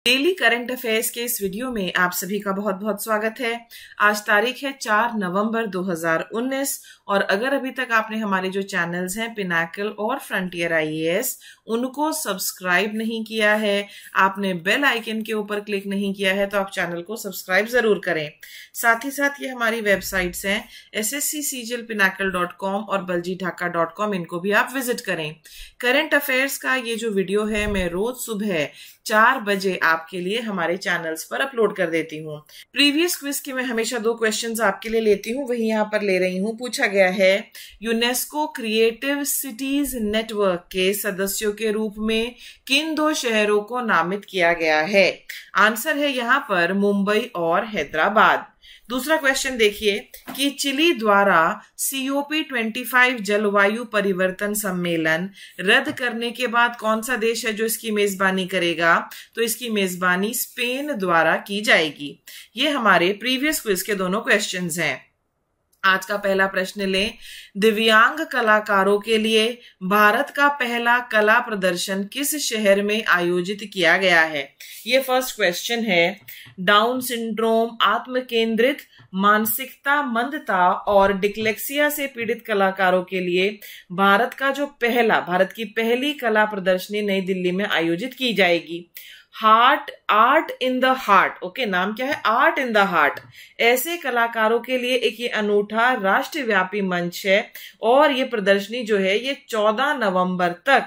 Daily current affairs के इस video में आप सभी का बहुत बहुत स्वागत है। आज तारीख है 4 नवंबर 2019 और अगर अभी तक आपने हमारे जो चैनल्स हैं पिनाकल और फ्रंटियर आईएएस उनको सब्सक्राइब नहीं किया है, आपने बेल आइकन के ऊपर क्लिक नहीं किया है तो आप चैनल को सब्सक्राइब जरूर करें। साथ ही साथ ये हमारी वेबसाइट्स हैं ssccglpinacle.com और baljitdhaka.com, इनको भी आप विजिट करें। करंट अफेयर्स का ये जो वीडियो है मैं रोज सुबह 4 बजे आपके लिए हमारे चैनल्स पर अपलोड कर देती हूँ। प्रीवियस क्विज के मैं हमेशा 2 क्वेश्चंस आपके लिए लेती हूँ, वही यहाँ पर ले रही हूँ। पूछा गया है यूनेस्को क्रिएटिव सिटीज नेटवर्क के सदस्यों के रूप में किन 2 शहरों को नामित किया गया है। आंसर है यहाँ पर मुंबई और हैदराबाद। दूसरा क्वेश्चन देखिए कि चिली द्वारा COP25 जलवायु परिवर्तन सम्मेलन रद्द करने के बाद कौन सा देश है जो इसकी मेजबानी करेगा, तो इसकी मेजबानी स्पेन द्वारा की जाएगी। ये हमारे प्रीवियस क्विज के दोनों क्वेश्चंस हैं। आज का पहला प्रश्न लें, दिव्यांग कलाकारों के लिए भारत का पहला कला प्रदर्शन किस शहर में आयोजित किया गया है। ये फर्स्ट क्वेश्चन है। डाउन सिंड्रोम, आत्म केंद्रित मानसिकता, मंदता और डिस्लेक्सिया से पीड़ित कलाकारों के लिए भारत की पहली कला प्रदर्शनी नई दिल्ली में आयोजित की जाएगी। Art in the heart, okay, नाम क्या है, आर्ट इन द हार्ट। ऐसे कलाकारों के लिए एक ये अनूठा राष्ट्रव्यापी मंच है और ये प्रदर्शनी जो है ये 14 नवंबर तक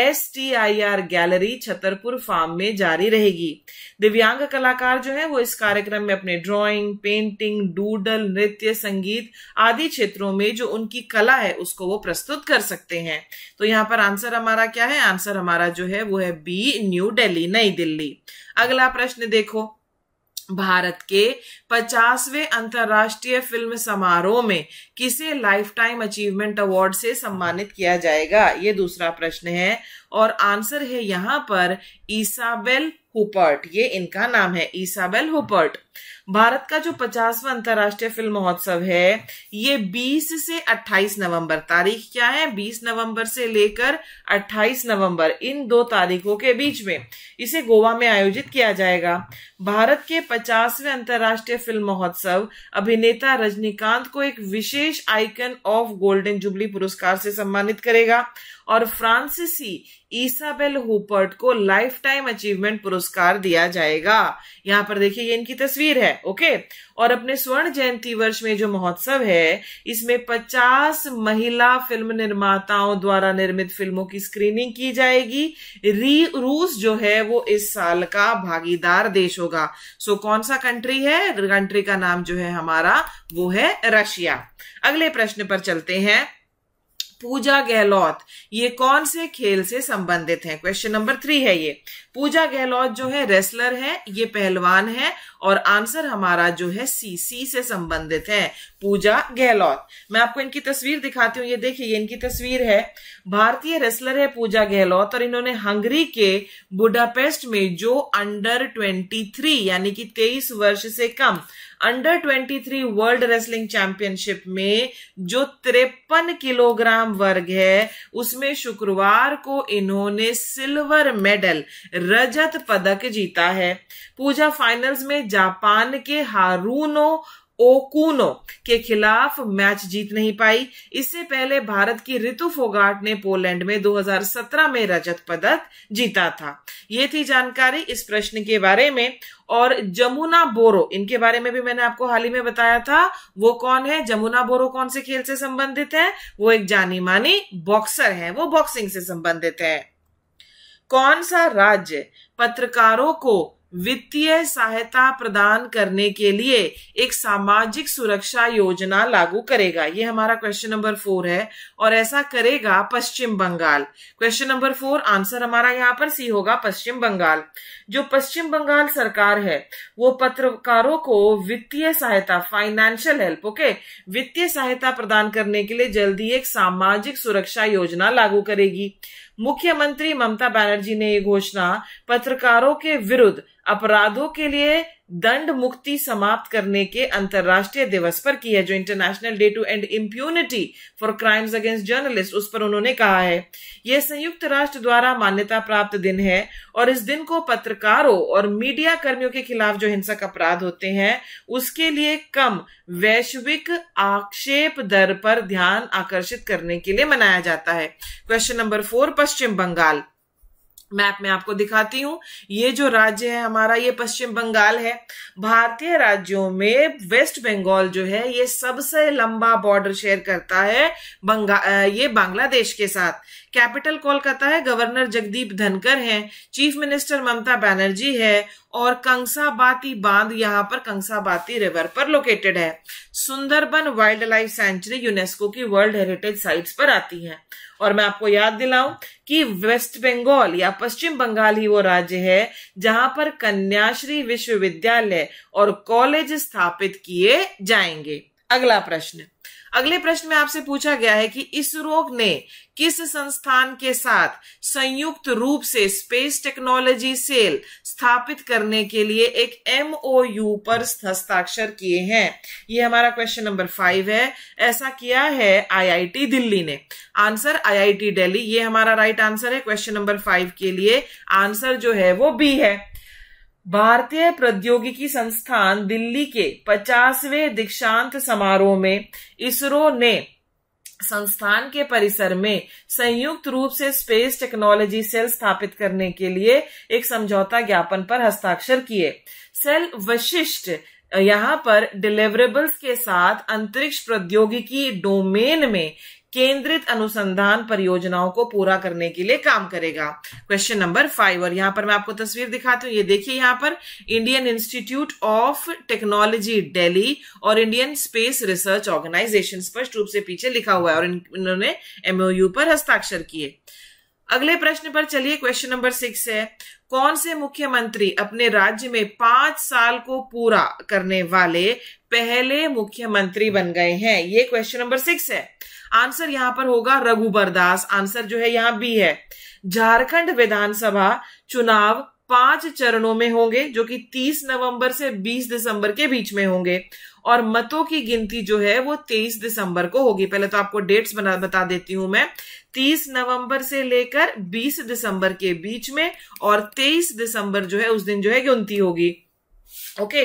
STIR गैलरी छतरपुर फार्म में जारी रहेगी। दिव्यांग कलाकार जो है वो इस कार्यक्रम में अपने ड्राइंग, पेंटिंग, डूडल, नृत्य, संगीत आदि क्षेत्रों में जो उनकी कला है उसको वो प्रस्तुत कर सकते हैं। तो यहाँ पर आंसर हमारा क्या है, आंसर हमारा जो है वो है बी, न्यू दिल्ली, नई दिल्ली। अगला प्रश्न देखो, भारत के 50वें अंतर्राष्ट्रीय फिल्म समारोह में किसे लाइफ टाइम अचीवमेंट अवार्ड से सम्मानित किया जाएगा। ये दूसरा प्रश्न है और आंसर है यहाँ पर इसाबेल हुपर्ट, ये इनका नाम है, इसाबेल हुपर्ट। भारत का जो 50वां अंतर्राष्ट्रीय फिल्म महोत्सव है ये 20 से 28 नवंबर, तारीख क्या है, 20 नवंबर से लेकर 28 नवंबर, इन 2 तारीखों के बीच में इसे गोवा में आयोजित किया जाएगा। भारत के 50वें अंतर्राष्ट्रीय फिल्म महोत्सव अभिनेता रजनीकांत को एक विशेष आइकन ऑफ गोल्डन जुबली पुरस्कार से सम्मानित करेगा और फ्रांसीसी इसाबेल हुपर्ट को लाइफ टाइम अचीवमेंट पुरस्कार दिया जाएगा। यहाँ पर देखिए ये इनकी तस्वीर है, ओके। और अपने स्वर्ण जयंती वर्ष में जो महोत्सव है इसमें 50 महिला फिल्म निर्माताओं द्वारा निर्मित फिल्मों की स्क्रीनिंग की जाएगी। रूस जो है वो इस साल का भागीदार देश होगा। सो कौन सा कंट्री है, कंट्री का नाम जो है हमारा वो है रशिया। अगले प्रश्न पर चलते हैं। पूजा गहलोत ये कौन से खेल से संबंधित है, क्वेश्चन नंबर 3 है ये। पूजा गहलोत जो है रेसलर है, ये पहलवान है और आंसर हमारा जो है सी से संबंधित है, पूजा गहलोत। मैं आपको इनकी तस्वीर दिखाती हूँ, ये देखिए ये इनकी तस्वीर है। भारतीय रेसलर है पूजा गहलोत और इन्होंने हंगरी के बुडापेस्ट में जो अंडर 23 यानी कि 23 वर्ष से कम अंडर 23 वर्ल्ड रेसलिंग चैंपियनशिप में जो 53 किलोग्राम वर्ग है उसमें शुक्रवार को इन्होंने सिल्वर मेडल, रजत पदक जीता है। पूजा फाइनल्स में जापान के हारूनो ओकुनो के खिलाफ मैच जीत नहीं पाई। इससे पहले भारत की ऋतु फोगाट ने पोलैंड में 2017 में रजत पदक जीता था। ये थी जानकारी इस प्रश्न के बारे में। और जमुना बोरो, इनके बारे में भी मैंने आपको हाल ही में बताया था। वो कौन है, जमुना बोरो कौन से खेल से संबंधित है, वो एक जानी मानी बॉक्सर है, वो बॉक्सिंग से संबंधित है। कौन सा राज्य पत्रकारों को वित्तीय सहायता प्रदान करने के लिए एक सामाजिक सुरक्षा योजना लागू करेगा, ये हमारा क्वेश्चन नंबर 4 है और ऐसा करेगा Paschim Bangal. Question number 4 answer हमारा यहाँ पर सी होगा, पश्चिम बंगाल। जो पश्चिम बंगाल सरकार है वो पत्रकारों को वित्तीय सहायता, फाइनेंशियल हेल्प, ओके, वित्तीय सहायता प्रदान करने के लिए जल्दी एक सामाजिक सुरक्षा योजना लागू करेगी। मुख्यमंत्री ममता बनर्जी ने ये घोषणा पत्रकारों के विरुद्ध अपराधों के लिए दंड मुक्ति समाप्त करने के अंतर्राष्ट्रीय दिवस पर की है, जो international day to end impunity for crimes against journalist, उस पर उन्होंने कहा है। यह संयुक्त राष्ट्र द्वारा मान्यता प्राप्त दिन है और इस दिन को पत्रकारों और मीडिया कर्मियों के खिलाफ जो हिंसक अपराध होते हैं उसके लिए कम वैश्विक आक्षेप दर पर ध्यान आकर्षित करने के लिए मनाया जाता है। Question number 4, Paschim Bangal. Map में आपको दिखाती हूं, ये जो राज्य है हमारा, ये पश्चिम बंगाल है। भारतीय राज्यों में वेस्ट बंगाल जो है ये सबसे लंबा बॉर्डर शेयर करता है ये बांग्लादेश के साथ। कैपिटल कोलकाता है, गवर्नर जगदीप धनखड़ हैं, चीफ मिनिस्टर ममता बनर्जी है और कंसाबाती बांध यहाँ पर कंसाबाती रिवर पर लोकेटेड है। Sundarban wildlife sanctuary UNESCO की वर्ल्ड हेरिटेज साइट्स पर आती है। और मैं आपको याद दिलाऊं कि वेस्ट बंगाल या पश्चिम बंगाल ही वो राज्य है जहां पर कन्याश्री विश्वविद्यालय और कॉलेज स्थापित किए जाएंगे। अगले प्रश्न में आपसे पूछा गया है कि इसरो ने किस संस्थान के साथ संयुक्त रूप से स्पेस टेक्नोलॉजी सेल स्थापित करने के लिए एक MOU पर हस्ताक्षर किए हैं। ये हमारा क्वेश्चन नंबर 5 है। ऐसा किया है IIT दिल्ली ने। आंसर IIT दिल्ली, ये हमारा राइट आंसर है क्वेश्चन नंबर 5 के लिए। आंसर जो है वो B है। भारतीय प्रौद्योगिकी संस्थान दिल्ली के 50वें दीक्षांत समारोह में इसरो ने संस्थान के परिसर में संयुक्त रूप से स्पेस टेक्नोलॉजी सेल स्थापित करने के लिए एक समझौता ज्ञापन पर हस्ताक्षर किए। सेल वशिष्ठ यहाँ पर डिलीवरेबल्स के साथ अंतरिक्ष प्रौद्योगिकी डोमेन में केंद्रित अनुसंधान परियोजनाओं को पूरा करने के लिए काम करेगा। क्वेश्चन नंबर 5, और यहाँ पर मैं आपको तस्वीर दिखाती हूँ। ये देखिए, यहाँ पर Indian Institute of Technology Delhi और इंडियन स्पेस रिसर्च ऑर्गेनाइजेशन स्पष्ट रूप से पीछे लिखा हुआ है और इन्होंने MOU पर हस्ताक्षर किए। अगले प्रश्न पर चलिए, क्वेश्चन नंबर 6 है। कौन से मुख्यमंत्री अपने राज्य में 5 साल को पूरा करने वाले पहले मुख्यमंत्री बन गए हैं? ये क्वेश्चन नंबर 6 है। आंसर यहां पर होगा रघुबर दास। आंसर जो है यहां B है। झारखंड विधानसभा चुनाव 5 चरणों में होंगे, जो कि 30 नवंबर से 20 दिसंबर के बीच में होंगे और मतों की गिनती जो है वो 23 दिसंबर को होगी। पहले तो आपको डेट्स बता देती हूं मैं। 30 नवंबर से लेकर 20 दिसंबर के बीच में और 23 दिसंबर जो है उस दिन जो है गिनती होगी। ओके,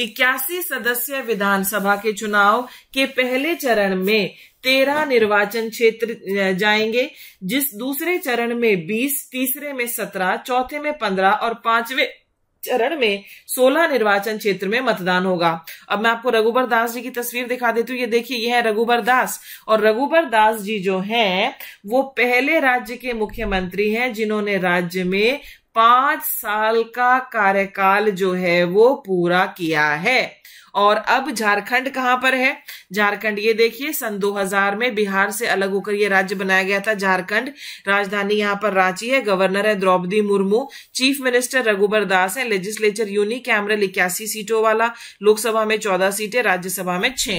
81 सदस्य विधानसभा के चुनाव के पहले चरण में 13 निर्वाचन क्षेत्र जाएंगे, जिस दूसरे चरण में 20, तीसरे में 17, चौथे में 15 और 5वें चरण में 16 निर्वाचन क्षेत्र में मतदान होगा। अब मैं आपको रघुबर दास जी की तस्वीर दिखा देती हूँ। ये देखिए, ये है रघुबर दास और रघुबर दास जी जो हैं वो पहले राज्य के मुख्यमंत्री हैं जिन्होंने राज्य में 5 साल का कार्यकाल जो है वो पूरा किया है। और अब झारखंड कहां पर है? झारखंड, ये देखिए, सन 2000 में बिहार से अलग होकर ये राज्य बनाया गया था झारखंड। राजधानी यहाँ पर रांची है। गवर्नर है द्रौपदी मुर्मू। चीफ मिनिस्टर रघुबर दास है। लेजिस्लेचर यूनिकैमरल 81 सीटों वाला। लोकसभा में 14 सीटें, राज्यसभा में 6।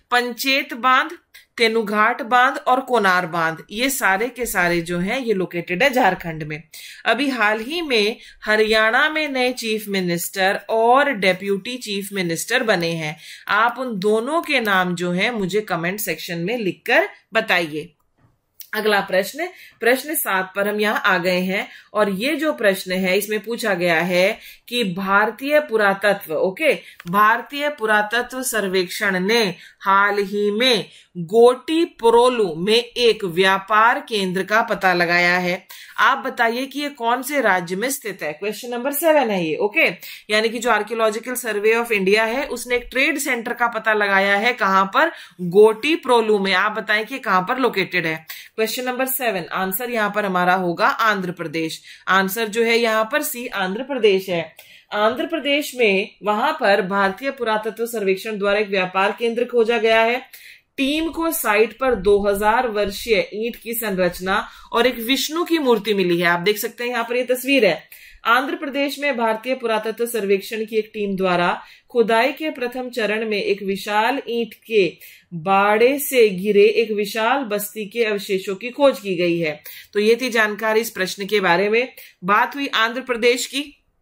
पंचेत बांध, तेनुघाट बांध और कोनार बांध, ये सारे के सारे जो हैं ये लोकेटेड है झारखंड में। अभी हाल ही में हरियाणा में नए चीफ मिनिस्टर और डेप्यूटी चीफ मिनिस्टर बने हैं। आप उन दोनों के नाम जो हैं मुझे कमेंट सेक्शन में लिखकर बताइए। अगला प्रश्न, प्रश्न 7 पर हम यहाँ आ गए हैं और ये जो प्रश्न है इसमें पूछा गया है कि भारतीय पुरातत्व सर्वेक्षण ने हाल ही में गोटीप्रोलू में एक व्यापार केंद्र का पता लगाया है। आप बताइए कि ये कौन से राज्य में स्थित है? क्वेश्चन नंबर 7 है ये। ओके, यानी कि जो आर्कियोलॉजिकल सर्वे ऑफ इंडिया है उसने एक ट्रेड सेंटर का पता लगाया है। कहां पर? गोटीप्रोलू में। आप बताएं कि कहां पर लोकेटेड है। क्वेश्चन नंबर 7, आंसर यहां पर हमारा होगा आंध्र प्रदेश। आंसर जो है यहां पर C, आंध्र प्रदेश है। आंध्र प्रदेश में वहां पर भारतीय पुरातत्व सर्वेक्षण द्वारा एक व्यापार केंद्र खोजा गया है। टीम को साइट पर 2000 वर्षीय ईंट की संरचना और एक विष्णु की मूर्ति मिली है। आप देख सकते हैं यहाँ पर ये तस्वीर है। आंध्र प्रदेश में भारतीय पुरातत्व सर्वेक्षण की एक टीम द्वारा खुदाई के प्रथम चरण में एक विशाल ईंट के बाड़े से घिरे एक विशाल बस्ती के अवशेषों की खोज की गई है। तो ये थी जानकारी इस प्रश्न के बारे में। बात हुई आंध्र प्रदेश की।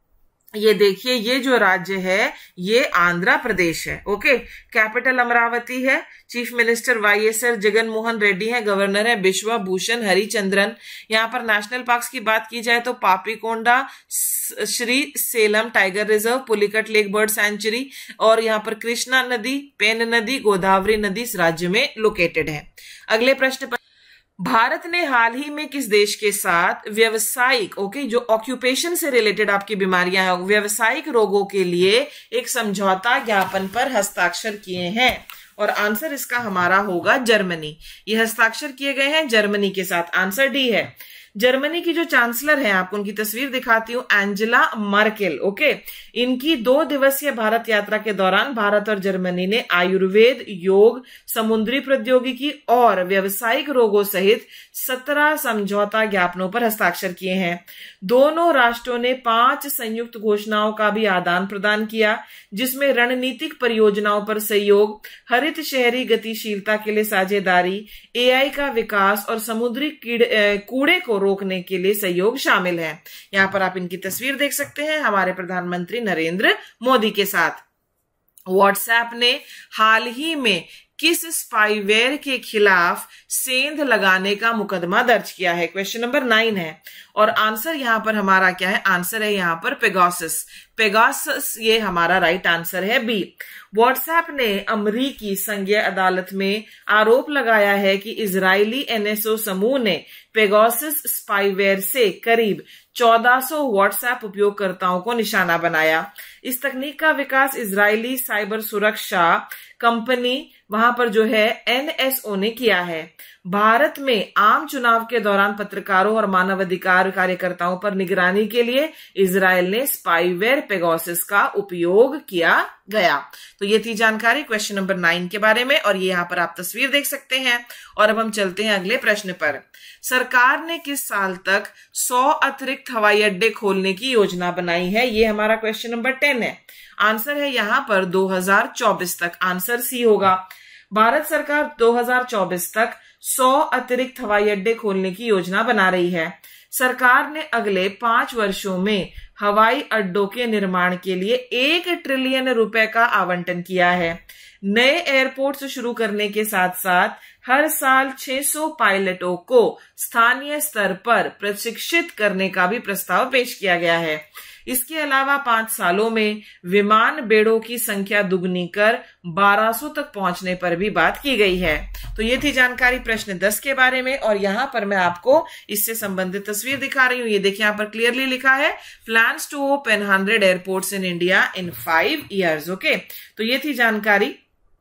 ये देखिए, ये जो राज्य है ये आंध्र प्रदेश है। ओके, कैपिटल अमरावती है, chief minister YSR Jagan Mohan Reddy है, गवर्नर है बिश्वा भूषण हरिचंद्रन। यहाँ पर नेशनल पार्क्स की बात की जाए तो Papikonda, Srisailam tiger reserve, Pulicat lake bird sanctuary, और यहाँ पर कृष्णा नदी, पेन नदी, गोदावरी नदी इस राज्य में लोकेटेड है। अगले प्रश्न पर, भारत ने हाल ही में किस देश के साथ व्यावसायिक जो ऑक्यूपेशन से रिलेटेड आपकी बीमारियां हैं, व्यावसायिक रोगों के लिए एक समझौता ज्ञापन पर हस्ताक्षर किए हैं? और आंसर इसका हमारा होगा जर्मनी। ये हस्ताक्षर किए गए हैं जर्मनी के साथ। आंसर डी है। जर्मनी की जो चांसलर है, आपको उनकी तस्वीर दिखाती हूँ, एंजेला मर्केल। ओके, इनकी 2 दिवसीय भारत यात्रा के दौरान भारत और जर्मनी ने आयुर्वेद, योग, समुद्री प्रौद्योगिकी और व्यावसायिक रोगों सहित 17 समझौता ज्ञापनों पर हस्ताक्षर किए हैं। दोनों राष्ट्रों ने 5 संयुक्त घोषणाओं का भी आदान प्रदान किया, जिसमें रणनीतिक परियोजनाओं पर सहयोग, हरित शहरी गतिशीलता के लिए साझेदारी, एआई का विकास और समुद्री कूड़े को रोकने के लिए सहयोग शामिल है। यहाँ पर आप इनकी तस्वीर देख सकते हैं हमारे प्रधानमंत्री नरेंद्र मोदी के साथ। व्हाट्सएप ने हाल ही में किस स्पाईवेयर के खिलाफ सेंध लगाने का मुकदमा दर्ज किया है? क्वेश्चन नंबर 9 है और आंसर यहाँ पर हमारा क्या है? आंसर है यहाँ पर पेगासस, ये हमारा राइट आंसर है बी। व्हाट्सएप ने अमरीकी संघीय अदालत में आरोप लगाया है कि इजरायली एनएसओ समूह ने पेगासस स्पाईवेयर से करीब 1400 व्हाट्सएप उपयोगकर्ताओं को निशाना बनाया। इस तकनीक का विकास इजरायली साइबर सुरक्षा कंपनी वहां पर जो है एनएसओ ने किया है। भारत में आम चुनाव के दौरान पत्रकारों और मानवाधिकार कार्यकर्ताओं पर निगरानी के लिए इजराइल ने स्पाईवेयर पेगासस का उपयोग किया गया। तो ये थी जानकारी क्वेश्चन नंबर 9 के बारे में और ये यहाँ पर आप तस्वीर देख सकते हैं। और अब हम चलते हैं अगले प्रश्न पर। सरकार ने किस साल तक 100 अतिरिक्त हवाई अड्डे खोलने की योजना बनाई है? ये हमारा क्वेश्चन नंबर 10 है। आंसर है यहाँ पर 2024 तक। आंसर सी होगा। भारत सरकार 2024 तक 100 अतिरिक्त हवाई अड्डे खोलने की योजना बना रही है। सरकार ने अगले 5 वर्षों में हवाई अड्डों के निर्माण के लिए 1 ट्रिलियन रुपए का आवंटन किया है। नए एयरपोर्ट शुरू करने के साथ साथ हर साल 600 पायलटों को स्थानीय स्तर पर प्रशिक्षित करने का भी प्रस्ताव पेश किया गया है। इसके अलावा 5 सालों में विमान बेड़ों की संख्या दुगनी कर 1200 तक पहुंचने पर भी बात की गई है। तो ये थी जानकारी प्रश्न 10 के बारे में और यहाँ पर मैं आपको इससे संबंधित तस्वीर दिखा रही हूँ। ये देखिए यहाँ पर क्लियरली लिखा है plans to open 100 airports in India in 5 years। Okay, तो ये थी जानकारी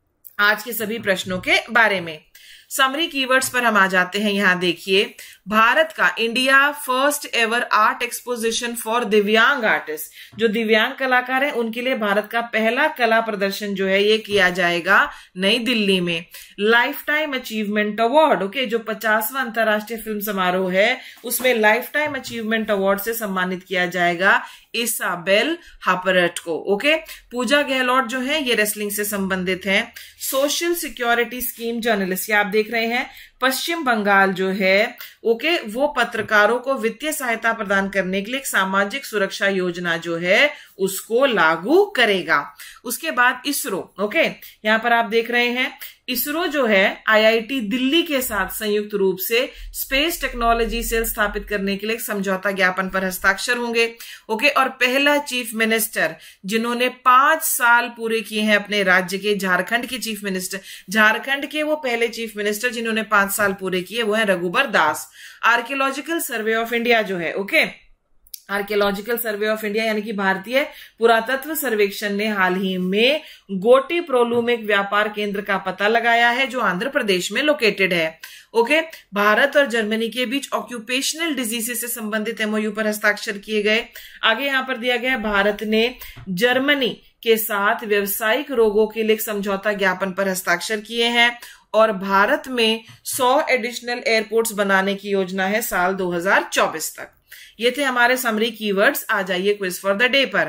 आज के सभी प्रश्नों के बारे में। समरी कीवर्ड्स पर हम आ जाते हैं। यहाँ देखिए, भारत का India first ever art exposition for divyang artist, जो दिव्यांग कलाकार हैं उनके लिए भारत का पहला कला प्रदर्शन जो है ये किया जाएगा नई दिल्ली में। Lifetime achievement award, okay, जो 50वां अंतर्राष्ट्रीय फिल्म समारोह है उसमें लाइफ टाइम अचीवमेंट अवार्ड से सम्मानित किया जाएगा इसाबेल हापरट को। ओके, पूजा गहलोत जो है ये रेसलिंग से संबंधित है। सोशल सिक्योरिटी स्कीम जर्नलिस्ट, आप देख रहे हैं पश्चिम बंगाल जो है ओके वो पत्रकारों को वित्तीय सहायता प्रदान करने के लिए एक सामाजिक सुरक्षा योजना जो है उसको लागू करेगा। उसके बाद इसरो, ओके, यहाँ पर आप देख रहे हैं इसरो जो है आईआईटी दिल्ली के साथ संयुक्त रूप से स्पेस टेक्नोलॉजी सेल स्थापित करने के लिए एक समझौता ज्ञापन पर हस्ताक्षर होंगे। ओके, और पहला चीफ मिनिस्टर जिन्होंने 5 साल पूरे किए हैं अपने राज्य के, झारखंड के चीफ मिनिस्टर, झारखंड के वो पहले चीफ मिनिस्टर जिन्होंने 5 साल पूरे किए वो है Raghubar Das. Archaeological survey of India जो है, okay, archaeological survey of India यानी कि भारतीय पुरातत्व सर्वेक्षण ने हाल ही में गोटी प्रोलू में एक व्यापार केंद्र का पता लगाया है जो आंध्र प्रदेश में लोकेटेड है। ओके, भारत और जर्मनी के बीच ऑक्यूपेशनल डिजीजेस से संबंधित एमओयू पर हस्ताक्षर किए गए। आगे यहां पर दिया गया भारत ने जर्मनी के साथ व्यावसायिक रोगों के लिए एक समझौता ज्ञापन पर हस्ताक्षर किए हैं और भारत में 100 एडिशनल एयरपोर्ट्स बनाने की योजना है साल 2024 तक। ये थे हमारे समरी कीवर्ड्स। आ जाइए क्विज फॉर द डे पर।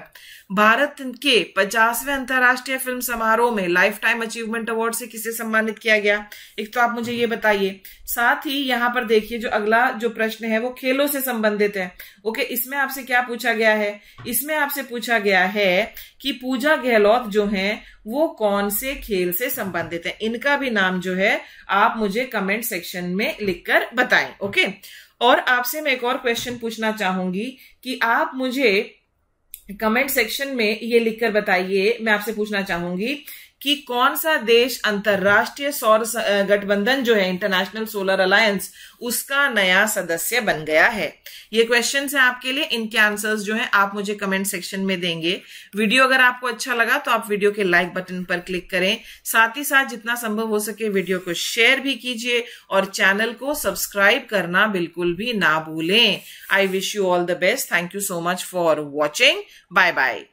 भारत के 50वें अंतर्राष्ट्रीय फिल्म समारोह में लाइफ टाइम अचीवमेंट अवार्ड से किसे सम्मानित किया गया? एक तो आप मुझे ये बताइए। साथ ही यहां पर देखिए जो अगला जो प्रश्न है वो खेलों से संबंधित है। ओके, इसमें आपसे क्या पूछा गया है? इसमें आपसे पूछा गया है कि पूजा गहलोत जो है वो कौन से खेल से संबंधित है। इनका भी नाम जो है आप मुझे कमेंट सेक्शन में लिखकर बताएं। ओके, और आपसे मैं एक और क्वेश्चन पूछना चाहूंगी कि आप मुझे कमेंट सेक्शन में ये लिखकर बताइए। मैं आपसे पूछना चाहूंगी कि कौन सा देश अंतरराष्ट्रीय सौर गठबंधन जो है इंटरनेशनल सोलर अलायंस उसका नया सदस्य बन गया है। ये क्वेश्चन है आपके लिए, इनके आंसर्स जो हैं आप मुझे कमेंट सेक्शन में देंगे। वीडियो अगर आपको अच्छा लगा तो आप वीडियो के लाइक बटन पर क्लिक करें। साथ ही साथ जितना संभव हो सके वीडियो को शेयर भी कीजिए और चैनल को सब्सक्राइब करना बिल्कुल भी ना भूलें। I wish you all the best. Thank you so much for watching. Bye bye.